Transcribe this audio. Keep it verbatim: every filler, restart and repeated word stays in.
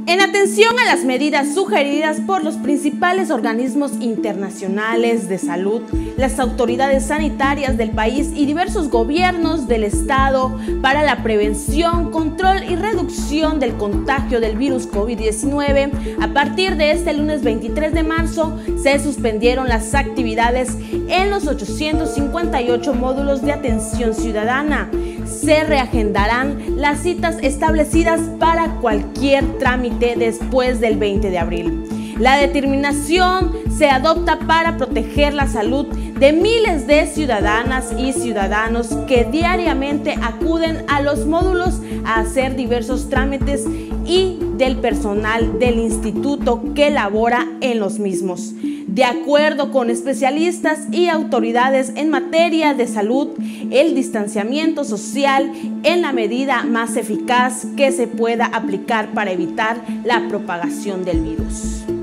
En atención a las medidas sugeridas por los principales organismos internacionales de salud, las autoridades sanitarias del país y diversos gobiernos del estado para la prevención, control y reducción del contagio del virus COVID diecinueve, a partir de este lunes veintitrés de marzo se suspendieron las actividades en los ochocientos cincuenta y ocho módulos de atención ciudadana. Se reagendarán las citas establecidas para cualquier trámite después del veinte de abril. La determinación se adopta para proteger la salud de miles de ciudadanas y ciudadanos que diariamente acuden a los módulos a hacer diversos trámites y del personal del instituto que labora en los mismos. De acuerdo con especialistas y autoridades en materia de salud, el distanciamiento social es la medida más eficaz que se pueda aplicar para evitar la propagación del virus.